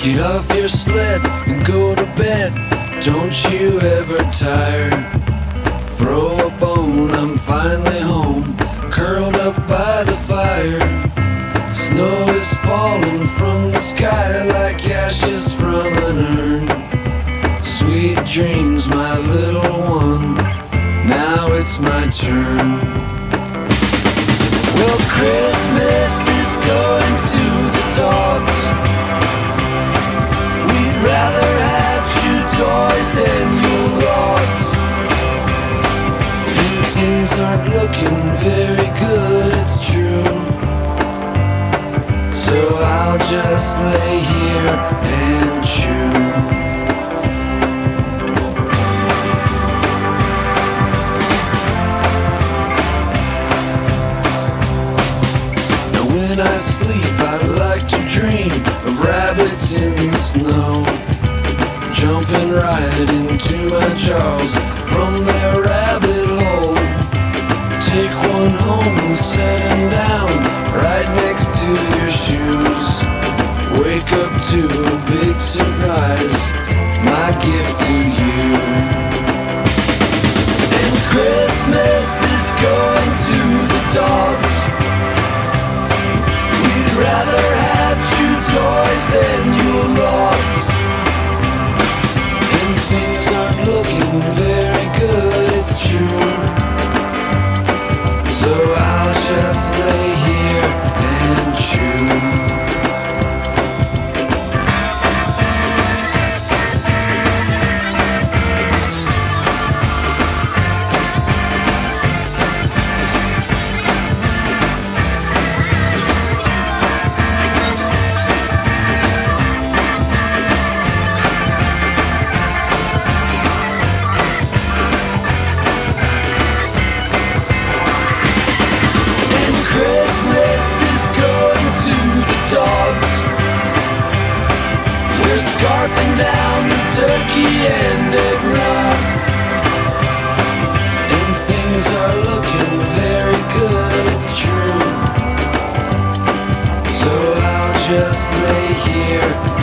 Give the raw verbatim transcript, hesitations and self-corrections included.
Get off your sled and go to bed. Don't you ever tire. Throw a bone, I'm finally home, curled up by the fire. Snow is falling from the sky like ashes from an urn. Sweet dreams, my little one, now it's my turn. Well, Christmas is going to the dogs. We'd rather have chew toys than your logs. And things aren't looking very good, it's true. So I'll just lay here and chew. When I sleep, I like to dream of rabbits in the snow, jumping right into my jaws from their rabbit hole. Take one home and set him down right next to your shoes. Wake up to a big surprise, my gift to you. And Christmas is going to the dogs. Rather have chew toys than your logs. And things aren't looking very good, it's true. So I'll just lay here and chew. Scarfing down the turkey and eggnog. And things are looking very good, it's true. So I'll just lay here